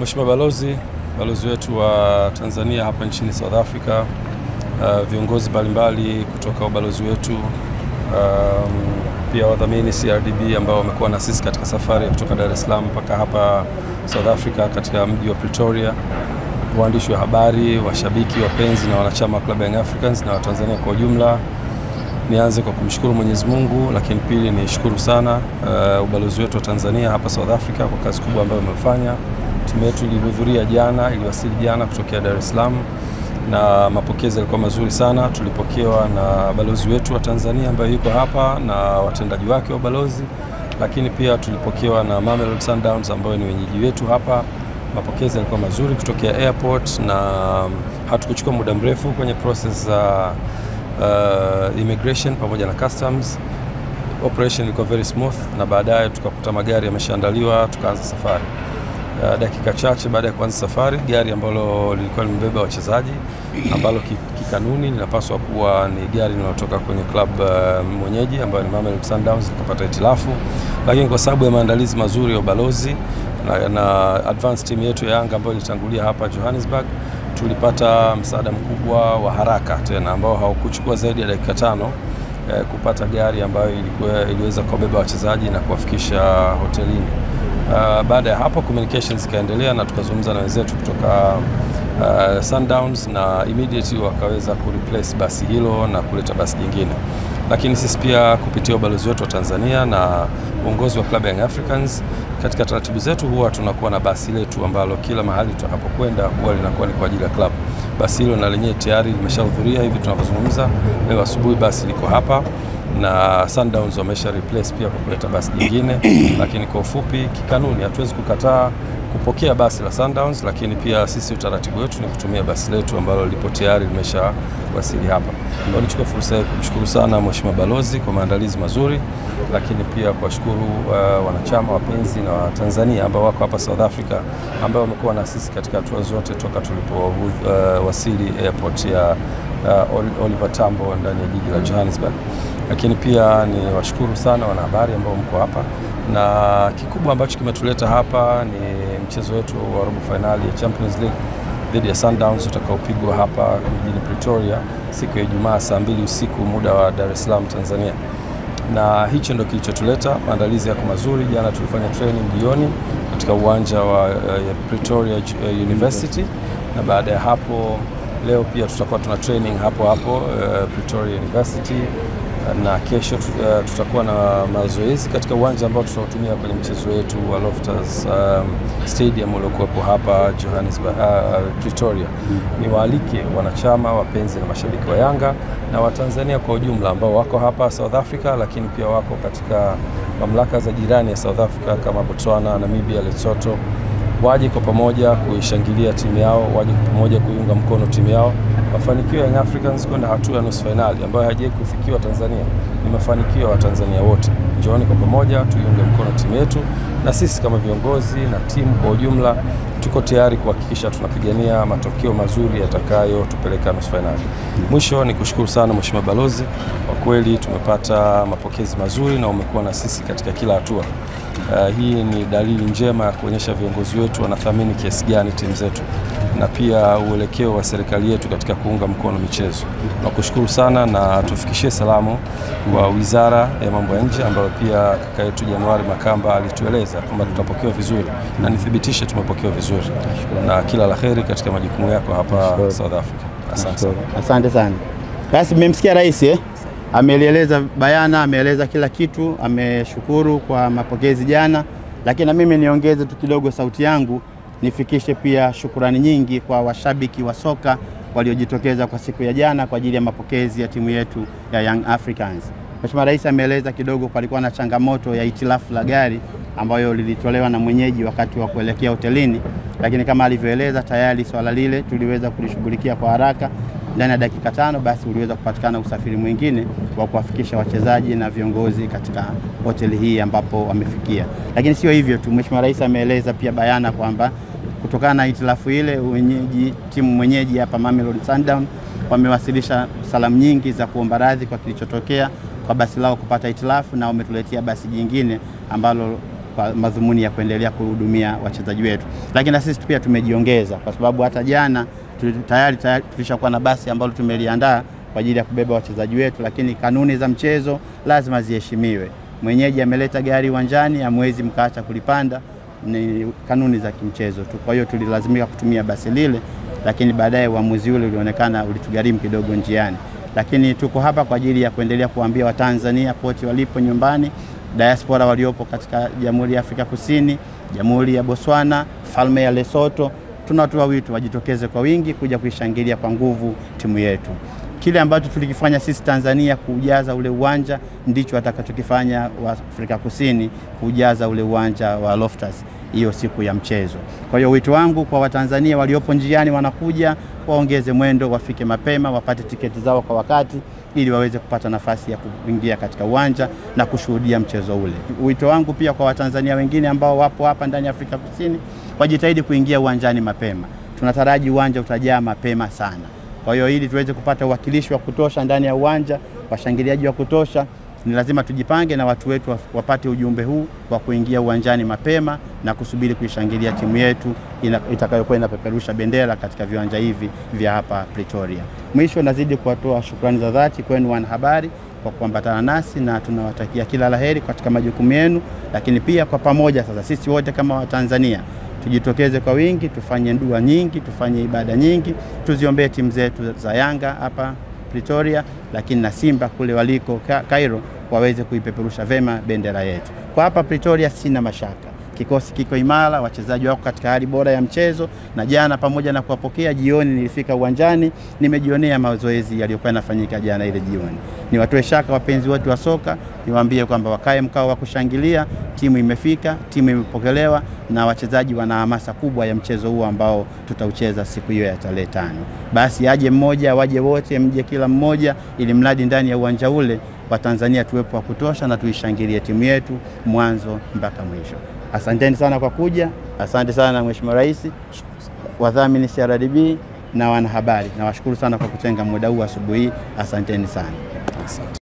Mheshimiwa Balozi wetu wa Tanzania hapa nchini South Africa, viongozi mbalimbali kutoka ubalozi wetu, pia wadhamini CRDB ambao wamekuwa na sisi katika safari kutoka Dar es Salaam mpaka hapa South Africa katika mji wa Pretoria, waandishi wa habari, washabiki, wapenzi na wanachama wa Club Young Africans na Watanzania kwa ujumla. Nianze kwa kumshukuru Mwenyezi Mungu, lakini pili nishukuru sana ubalozi wetu wa Tanzania hapa South Africa kwa kazi kubwa ambayo wamefanya. Timu yetu ilihudhuria jana, iliwasili jana kutokea Dar es Salaam na mapokezi yalikuwa mazuri sana. Tulipokewa na balozi wetu wa Tanzania ambaye yuko hapa na watendaji wake wa balozi, lakini pia tulipokewa na mamelod sundowns ambao ni wenyeji wetu hapa. Mapokezi yalikuwa mazuri kutokea airport na hatukuchukua muda mrefu kwenye process za immigration pamoja na customs. Operation ilikuwa very smooth na baadaye tukakuta magari yameshaandaliwa, tukaanza safari. Dakika chache baada ya kuanza safari, gari ambalo lilikuwa limebeba wachezaji ambalo kikanuni linapaswa kuwa ni gari linalotoka kwenye club mwenyeji ambayo ni mamelod sundowns likapata hitilafu, lakini kwa sababu ya maandalizi mazuri ya ubalozi na advance team yetu ya Yanga ambayo ilitangulia hapa Johannesburg, tulipata msaada mkubwa wa haraka tena ambao haukuchukua zaidi ya dakika 5 kupata gari ambayo iliweza kubeba wachezaji na kuwafikisha hotelini. Baada ya hapo communications zikaendelea na tukazungumza na wenzetu kutoka Sundowns na immediately wakaweza kureplace basi hilo na kuleta basi jingine. Lakini sisi pia kupitia ubalozi wetu wa Tanzania na uongozi wa Club Young Africans, katika taratibu zetu huwa tunakuwa na basi letu ambalo kila mahali tutakapokwenda huwa linakuwa ni kwa ajili ya club. Basi hilo na lenyewe tayari limeshahudhuria hivi tunavyozungumza. Leo asubuhi basi liko hapa na Sundowns wamesha replace pia kwa kuleta basi jingine. Lakini kwa ufupi, kikanuni hatuwezi kukataa kupokea basi la Sundowns, lakini pia sisi utaratibu wetu ni kutumia basi letu ambalo lipo tayari limesha wasili hapa. Nichukue fursa hii kumshukuru sana Mheshimiwa Balozi kwa maandalizi mazuri, lakini pia kuwashukuru wanachama, wapenzi na Watanzania ambao wako hapa South Africa ambao wamekuwa na sisi katika hatua zote toka tulipowasili airport ya Oliver Tambo ndani ya jiji la Johannesburg. Lakini pia ni washukuru sana wanahabari ambao mko hapa, na kikubwa ambacho kimetuleta hapa ni mchezo wetu wa robo finali ya Champions League dhidi ya Sundowns utakaopigwa hapa mjini Pretoria siku ya Ijumaa saa 2 usiku muda wa Dar es Salaam, Tanzania. Na hicho ndio kilichotuleta. Maandalizi yako mazuri. Jana tulifanya training jioni katika uwanja wa Pretoria University, na baada ya hapo leo pia tutakuwa tuna training hapo Pretoria University, na kesho tutakuwa na mazoezi katika uwanja ambao tutautumia kwenye mchezo wetu wa Loftus Stadium uliokuwepo hapa Johannesburg, Pretoria. Ni waalike wanachama, wapenzi na mashabiki wa Yanga na Watanzania kwa ujumla ambao wako hapa South Africa, lakini pia wako katika mamlaka za jirani ya South Africa kama Botswana, Namibia, Lesotho, waje kwa pamoja kuishangilia timu yao, waje kwa pamoja kuiunga mkono timu yao. Mafanikio ya Young Africans kwenda hatua ya nusu finali ambayo haijawahi kufikiwa Tanzania ni mafanikio ya Tanzania wote. Njooni kwa pamoja tuiunge mkono timu yetu, na sisi kama viongozi na timu kwa ujumla tuko tayari kuhakikisha tunapigania matokeo mazuri yatakayotupeleka nusu finali. Mwisho ni kushukuru sana Mheshimiwa Balozi, kwa kweli tumepata mapokezi mazuri na umekuwa na sisi katika kila hatua. Hii ni dalili njema ya kuonyesha viongozi wetu wanathamini kiasi gani timu zetu na pia uelekeo wa serikali yetu katika kuunga mkono michezo. Nakushukuru sana na tufikishie salamu kwa Wizara ya Mambo ya Nje ambayo pia kaka yetu Januari Makamba alitueleza kwamba tutapokewa vizuri, na nithibitishe tumepokewa vizuri, na kila laheri katika majukumu yako hapa South Africa. Asante sana. Asante sana. Basi mmemsikia rais ameeleza bayana, ameeleza kila kitu, ameshukuru kwa mapokezi jana, lakini na mimi niongeze tu kidogo sauti yangu, nifikishe pia shukrani nyingi kwa washabiki wa soka waliojitokeza kwa siku ya jana kwa ajili ya mapokezi ya timu yetu ya Young Africans. Mheshimiwa Rais ameeleza kidogo palikuwa na changamoto ya hitilafu la gari ambayo lilitolewa na mwenyeji wakati wa kuelekea hotelini, lakini kama alivyoeleza tayari swala lile tuliweza kulishughulikia kwa haraka. Ndani ya dakika 5 basi uliweza kupatikana usafiri mwingine wa kuwafikisha wachezaji na viongozi katika hoteli hii ambapo wamefikia. Lakini sio hivyo tu, Mheshimiwa Rais ameeleza pia bayana kwamba kutokana na hitilafu ile timu mwenyeji hapa Mamelodi Sundowns wamewasilisha salamu nyingi za kuomba radhi kwa kilichotokea kwa basi lao kupata hitilafu, na wametuletea basi jingine ambalo kwa madhumuni ya kuendelea kuhudumia wachezaji wetu. Lakini na sisi pia tumejiongeza kwa sababu hata jana tayari tulishakuwa na basi ambalo tumeliandaa kwa ajili ya kubeba wachezaji wetu, lakini kanuni za mchezo lazima ziheshimiwe. Mwenyeji ameleta gari uwanjani, hamwezi mkaacha kulipanda, ni kanuni za kimchezo tu. Kwa hiyo tulilazimika kutumia basi lile, lakini baadaye uamuzi ule ulionekana ulitugharimu kidogo njiani. Lakini tuko hapa kwa ajili ya kuendelea kuambia Watanzania pote walipo nyumbani, diaspora waliopo katika Jamhuri ya Afrika Kusini, Jamhuri ya Botswana, Falme ya Lesotho, tunatoa wito wajitokeze kwa wingi kuja kuishangilia kwa nguvu timu yetu. Kile ambacho tulikifanya sisi Tanzania kujaza ule uwanja ndicho atakachokifanya wa Afrika Kusini kujaza ule uwanja wa Loftus hiyo siku ya mchezo. Kwa hiyo wito wangu kwa Watanzania waliopo njiani wanakuja, waongeze mwendo, wafike mapema, wapate tiketi zao kwa wakati ili waweze kupata nafasi ya kuingia katika uwanja na kushuhudia mchezo ule. Wito wangu pia kwa Watanzania wengine ambao wapo hapa ndani ya Afrika Kusini, wajitahidi kuingia uwanjani mapema. Tunataraji uwanja utajaa mapema sana. Kwa hiyo ili tuweze kupata uwakilishi wa kutosha ndani ya uwanja, washangiliaji wa kutosha, ni lazima tujipange na watu wetu wapate ujumbe huu wa kuingia uwanjani mapema na kusubiri kuishangilia timu yetu itakayokuwa inapeperusha bendera katika viwanja hivi vya hapa Pretoria. Mwisho nazidi kuwatoa shukrani za dhati kwenu wanahabari kwa kuambatana nasi, na tunawatakia kila laheri katika majukumu yenu, lakini pia kwa pamoja sasa sisi wote kama Watanzania tujitokeze kwa wingi, tufanye dua nyingi, tufanye ibada nyingi, tuziombee timu zetu za Yanga hapa Pretoria, lakini na Simba kule waliko Cairo waweze kuipeperusha vema bendera yetu. Kwa hapa Pretoria sina mashaka. Kikosi kiko imara, wachezaji wako katika hali bora ya mchezo, na jana pamoja na kuwapokea jioni nilifika uwanjani, nimejionea mazoezi yaliyokuwa yanafanyika jana ile jioni. Niwatoe shaka wapenzi wote wa soka, niwaambie kwamba wakae mkao wa kushangilia, timu imefika, timu imepokelewa na wachezaji wana hamasa kubwa ya mchezo huu ambao tutaucheza siku hiyo ya tarehe 5. Basi aje mmoja, waje wote, mje kila mmoja, ili mradi ndani ya uwanja ule Watanzania tuwepo wa kutosha na tuishangilie timu yetu mwanzo mpaka mwisho. Asanteni sana kwa kuja. Asante sana Mheshimiwa Rais, wadhamini CRDB na wanahabari. Nawashukuru sana kwa kutenga muda huu asubuhi. Asanteni sana.